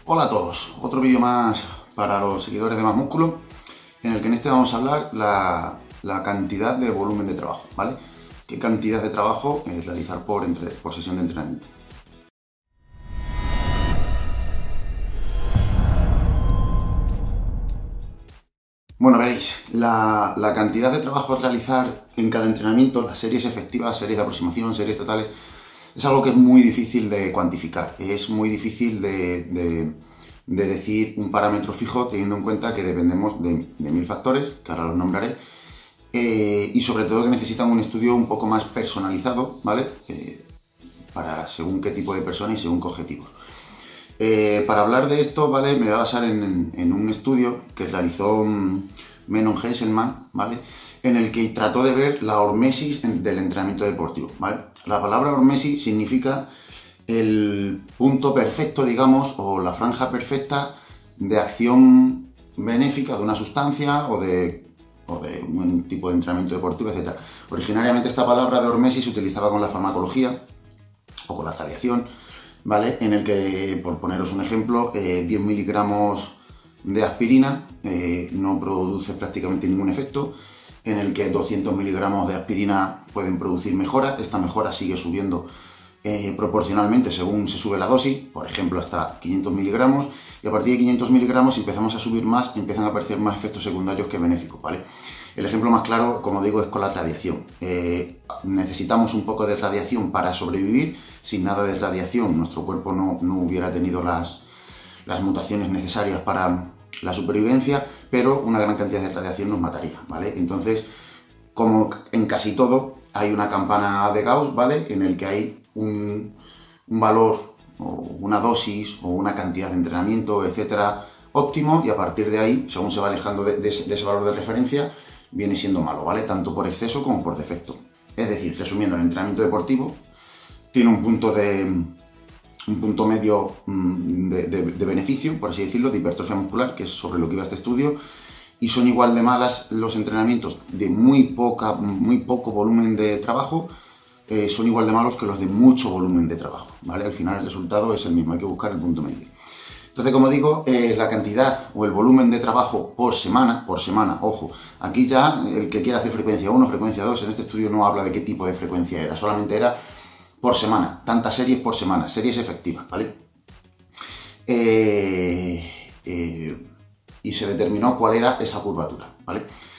Hola a todos, otro vídeo más para los seguidores de Más Músculo, en el que en este vamos a hablar la cantidad de volumen de trabajo, ¿vale? ¿Qué cantidad de trabajo realizar por sesión de entrenamiento? Bueno, veréis, la cantidad de trabajo a realizar en cada entrenamiento, las series efectivas, series de aproximación, series totales, es algo que es muy difícil de cuantificar, es muy difícil de decir un parámetro fijo teniendo en cuenta que dependemos de 1000 factores, que ahora los nombraré, y sobre todo que necesitan un estudio un poco más personalizado, ¿vale? Para según qué tipo de persona y según qué objetivos. Para hablar de esto, ¿vale? Me voy a basar en un estudio que realizó Menon Heiselman, ¿vale? En el que trató de ver la hormesis del entrenamiento deportivo, ¿vale? La palabra hormesis significa el punto perfecto, digamos, o la franja perfecta de acción benéfica de una sustancia o de un tipo de entrenamiento deportivo, etc. Originariamente esta palabra de hormesis se utilizaba con la farmacología o con la radiación, ¿vale? En el que, por poneros un ejemplo, 10 miligramos de aspirina no produce prácticamente ningún efecto, en el que 200 miligramos de aspirina pueden producir mejora. Esta mejora sigue subiendo proporcionalmente según se sube la dosis, por ejemplo hasta 500 miligramos, y a partir de 500 miligramos empezamos a subir más, empiezan a aparecer más efectos secundarios que benéficos, ¿vale? El ejemplo más claro, como digo, es con la radiación. Necesitamos un poco de radiación para sobrevivir. Sin nada de radiación nuestro cuerpo no hubiera tenido las mutaciones necesarias para la supervivencia, pero una gran cantidad de radiación nos mataría, ¿vale? Entonces, como en casi todo, hay una campana de Gauss, ¿vale? En el que hay un valor o una dosis o una cantidad de entrenamiento, etcétera, óptimo, y a partir de ahí, según se va alejando de ese valor de referencia, viene siendo malo, ¿vale? Tanto por exceso como por defecto. Es decir, resumiendo, el entrenamiento deportivo tiene un punto medio de beneficio, por así decirlo, de hipertrofia muscular, que es sobre lo que iba este estudio, y son igual de malas los entrenamientos de muy poco volumen de trabajo, son igual de malos que los de mucho volumen de trabajo, ¿vale? Al final el resultado es el mismo, hay que buscar el punto medio. Entonces, como digo, la cantidad o el volumen de trabajo por semana, ojo, aquí ya el que quiera hacer frecuencia 1, frecuencia 2, en este estudio no habla de qué tipo de frecuencia era, solamente era por semana, tantas series por semana, series efectivas, ¿vale? Y se determinó cuál era esa curvatura, ¿vale?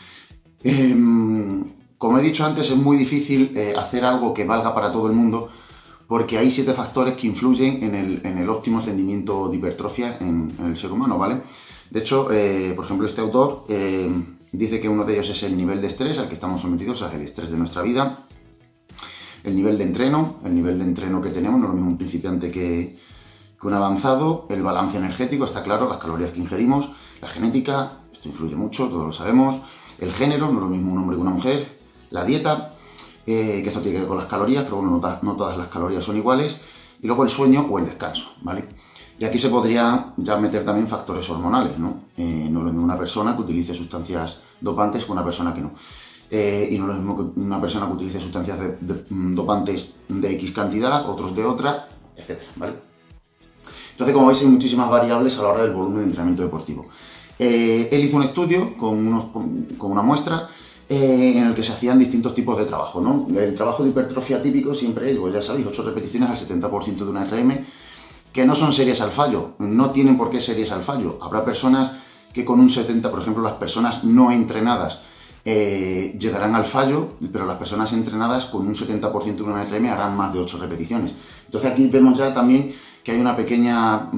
Como he dicho antes, es muy difícil hacer algo que valga para todo el mundo, porque hay 7 factores que influyen en el óptimo rendimiento de hipertrofia en el ser humano, ¿vale? De hecho, por ejemplo, este autor dice que uno de ellos es el nivel de estrés al que estamos sometidos, o sea, el estrés de nuestra vida, el nivel de entreno que tenemos, no es lo mismo un principiante que un avanzado, el balance energético, está claro, las calorías que ingerimos, la genética, esto influye mucho, todos lo sabemos, el género, no es lo mismo un hombre que una mujer, la dieta, que esto tiene que ver con las calorías, pero bueno, no todas las calorías son iguales, y luego el sueño o el descanso, ¿vale? Y aquí se podría ya meter también factores hormonales, ¿no? No es lo mismo una persona que utilice sustancias dopantes que una persona que no. Y no es lo mismo que una persona que utilice sustancias dopantes de X cantidad, otros de otra, etcétera, ¿vale? Entonces, como veis, hay muchísimas variables a la hora del volumen de entrenamiento deportivo. Él hizo un estudio con una muestra en el que se hacían distintos tipos de trabajo, ¿no? El trabajo de hipertrofia típico siempre es, pues ya sabéis, 8 repeticiones al 70% de una RM, que no son series al fallo, no tienen por qué series al fallo. Habrá personas que con un 70%, por ejemplo, las personas no entrenadas llegarán al fallo, pero las personas entrenadas con un 70% de una RM harán más de 8 repeticiones. Entonces aquí vemos ya también que hay una pequeña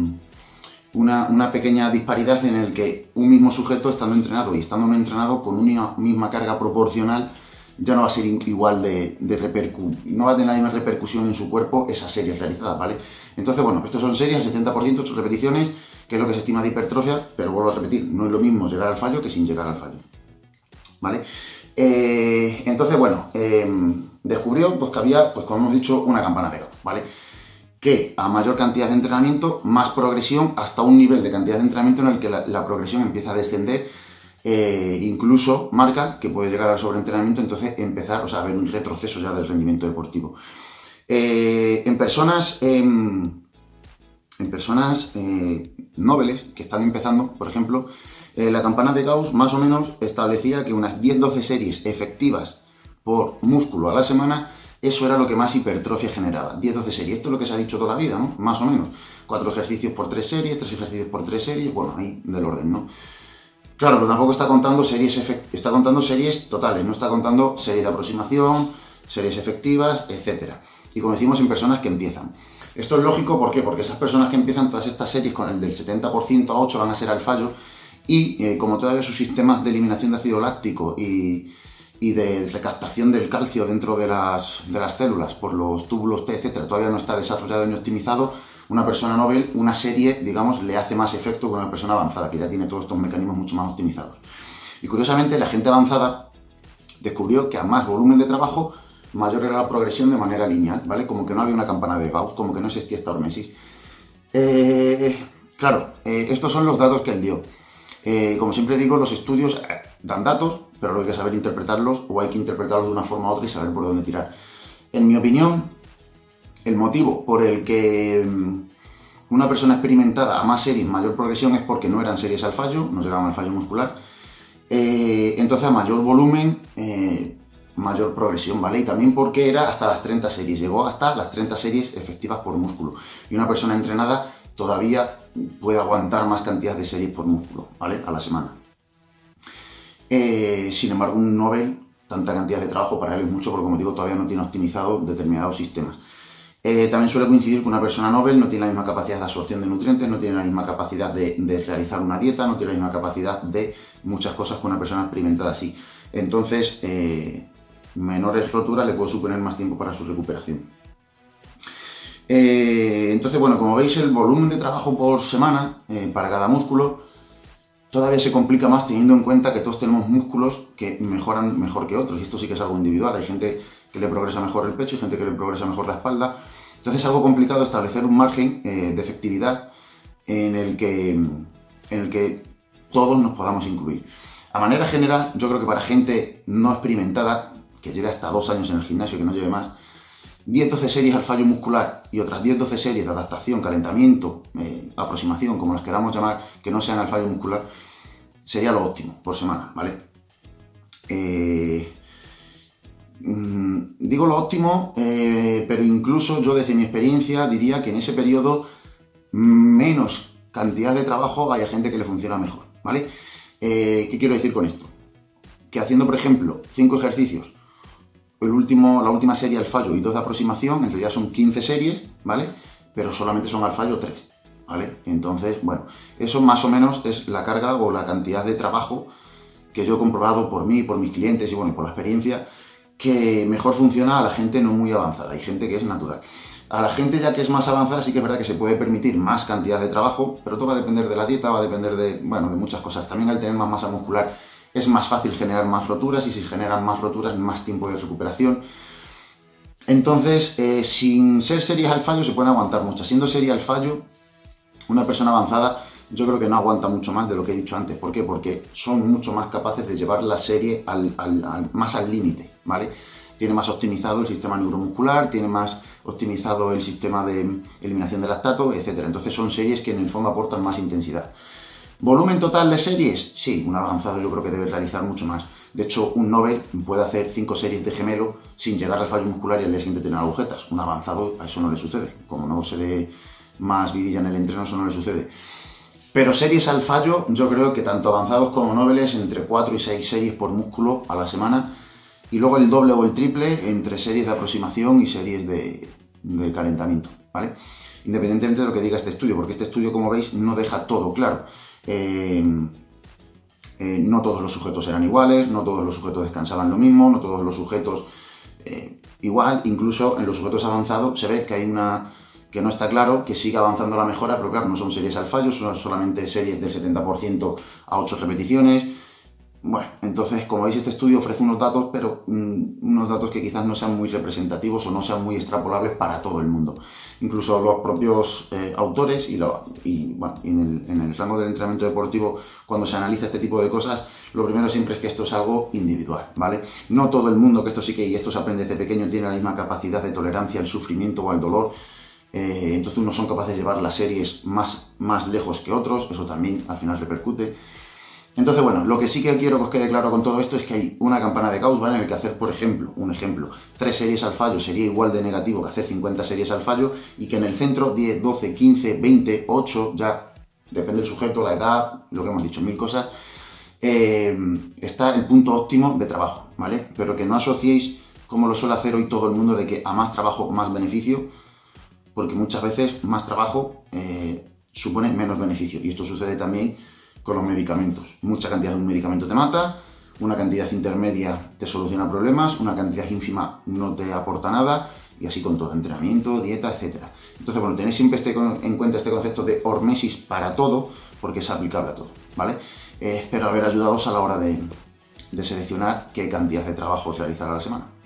disparidad en el que un mismo sujeto, estando entrenado y estando no entrenado, con una misma carga proporcional, ya no va a ser igual no va a tener la misma repercusión en su cuerpo esas series realizadas, ¿vale? Entonces, bueno, estos son series, 70%, 8 repeticiones, que es lo que se estima de hipertrofia, pero vuelvo a repetir, no es lo mismo llegar al fallo que sin llegar al fallo, ¿vale? Entonces, bueno, descubrió pues, que había, pues como hemos dicho, una campana de Gauss, ¿vale? Que a mayor cantidad de entrenamiento, más progresión, hasta un nivel de cantidad de entrenamiento en el que la progresión empieza a descender, incluso marca que puede llegar al sobreentrenamiento, entonces empezar, o sea, a haber un retroceso ya del rendimiento deportivo. En personas en personas nobles que están empezando, por ejemplo, la campana de Gauss más o menos establecía que unas 10-12 series efectivas por músculo a la semana, eso era lo que más hipertrofia generaba. 10-12 series, esto es lo que se ha dicho toda la vida, ¿no? Más o menos. 4 ejercicios por 3 series, 3 ejercicios por 3 series, bueno, ahí del orden, ¿no? Claro, pero tampoco está contando series, está contando series totales, no está contando series de aproximación, series efectivas, etc. Y como decimos, en personas que empiezan. Esto es lógico, ¿por qué? Porque esas personas que empiezan todas estas series con el del 70% a 8 van a ser al fallo y como todavía sus sistemas de eliminación de ácido láctico y de recaptación del calcio dentro de las células por los túbulos T, etc., todavía no está desarrollado ni optimizado, una persona novel, una serie, digamos, le hace más efecto que una persona avanzada, que ya tiene todos estos mecanismos mucho más optimizados. Y curiosamente, la gente avanzada descubrió que a más volumen de trabajo, mayor era la progresión de manera lineal, ¿vale? Como que no había una campana de Gauss, como que no existía esta hormesis. Claro, estos son los datos que él dio. Como siempre digo, los estudios dan datos, pero luego hay que saber interpretarlos o hay que interpretarlos de una forma u otra y saber por dónde tirar. En mi opinión, el motivo por el que una persona experimentada a más series, mayor progresión, es porque no eran series al fallo, no llegaban al fallo muscular. Entonces, a mayor volumen, mayor progresión, ¿vale? Y también porque era hasta las 30 series, llegó hasta las 30 series efectivas por músculo. Y una persona entrenada todavía puede aguantar más cantidad de series por músculo, ¿vale? A la semana. Sin embargo, un novel, tanta cantidad de trabajo para él es mucho, porque como digo, todavía no tiene optimizado determinados sistemas. También suele coincidir que una persona novel no tiene la misma capacidad de absorción de nutrientes, no tiene la misma capacidad de realizar una dieta, no tiene la misma capacidad de muchas cosas que una persona experimentada así. Entonces, menores roturas le puede suponer más tiempo para su recuperación. Entonces, bueno, como veis, el volumen de trabajo por semana para cada músculo todavía se complica más teniendo en cuenta que todos tenemos músculos que mejoran mejor que otros, y esto sí que es algo individual. Hay gente que le progresa mejor el pecho y gente que le progresa mejor la espalda. Entonces es algo complicado establecer un margen de efectividad en el que todos nos podamos incluir. A manera general, yo creo que para gente no experimentada, que lleve hasta 2 años en el gimnasio, que no lleve más, 10-12 series al fallo muscular y otras 10-12 series de adaptación, calentamiento, aproximación, como las queramos llamar, que no sean al fallo muscular, sería lo óptimo por semana, ¿vale? Digo lo óptimo, pero incluso yo desde mi experiencia diría que en ese periodo menos cantidad de trabajo haya gente que le funciona mejor, ¿vale? ¿Qué quiero decir con esto? Que haciendo, por ejemplo, 5 ejercicios, la última serie al fallo y 2 de aproximación, en realidad son 15 series, ¿vale? Pero solamente son al fallo 3, ¿vale? Entonces, bueno, eso más o menos es la carga o la cantidad de trabajo que yo he comprobado por mí, por mis clientes y bueno, por la experiencia, que mejor funciona a la gente no muy avanzada. Hay gente que es natural. A la gente ya que es más avanzada sí que es verdad que se puede permitir más cantidad de trabajo, pero todo va a depender de la dieta, va a depender de, bueno, de muchas cosas. También al tener más masa muscular es más fácil generar más roturas y si generan más roturas, más tiempo de recuperación. Entonces, sin ser series al fallo se pueden aguantar muchas. Siendo serie al fallo, una persona avanzada yo creo que no aguanta mucho más de lo que he dicho antes. ¿Por qué? Porque son mucho más capaces de llevar la serie más al límite, ¿vale? Tiene más optimizado el sistema neuromuscular, tiene más optimizado el sistema de eliminación de lactato, etc. Entonces son series que en el fondo aportan más intensidad. ¿Volumen total de series? Sí, un avanzado yo creo que debe realizar mucho más. De hecho, un novel puede hacer 5 series de gemelo sin llegar al fallo muscular y al día siguiente tener agujetas. Un avanzado a eso no le sucede. Como no se le más vidilla en el entreno, eso no le sucede. Pero series al fallo, yo creo que tanto avanzados como noveles, entre 4 y 6 series por músculo a la semana. Y luego el doble o el triple entre series de aproximación y series de calentamiento, ¿vale? Independientemente de lo que diga este estudio, porque este estudio, como veis, no deja todo claro. No todos los sujetos eran iguales, no todos los sujetos descansaban lo mismo, no todos los sujetos igual, incluso en los sujetos avanzados se ve que hay que no está claro, que sigue avanzando la mejora, pero claro, no son series al fallo, son solamente series del 70% a 8 repeticiones. Bueno, entonces, como veis, este estudio ofrece unos datos, pero unos datos que quizás no sean muy representativos o no sean muy extrapolables para todo el mundo. Incluso los propios autores bueno, en el rango del entrenamiento deportivo, cuando se analiza este tipo de cosas, lo primero siempre es que esto es algo individual, ¿vale? No todo el mundo, que esto sí que, y esto se aprende desde pequeño, tiene la misma capacidad de tolerancia al sufrimiento o al dolor Entonces unos son capaces de llevar las series más lejos que otros, eso también al final repercute. Entonces, bueno, lo que sí que quiero que os quede claro con todo esto es que hay una campana de Gauss, ¿vale? En el que hacer, por ejemplo, 3 series al fallo sería igual de negativo que hacer 50 series al fallo, y que en el centro 10, 12, 15, 20, 8, ya depende del sujeto, la edad, lo que hemos dicho, 1000 cosas, está el punto óptimo de trabajo, ¿vale? Pero que no asociéis, como lo suele hacer hoy todo el mundo, de que a más trabajo, más beneficio, porque muchas veces más trabajo supone menos beneficio, y esto sucede también con los medicamentos. Mucha cantidad de un medicamento te mata, una cantidad intermedia te soluciona problemas, una cantidad ínfima no te aporta nada, y así con todo, entrenamiento, dieta, etc. Entonces, bueno, tenéis siempre en cuenta este concepto de hormesis para todo, porque es aplicable a todo, ¿vale? Espero haber ayudado a la hora de seleccionar qué cantidad de trabajo realizar a la semana.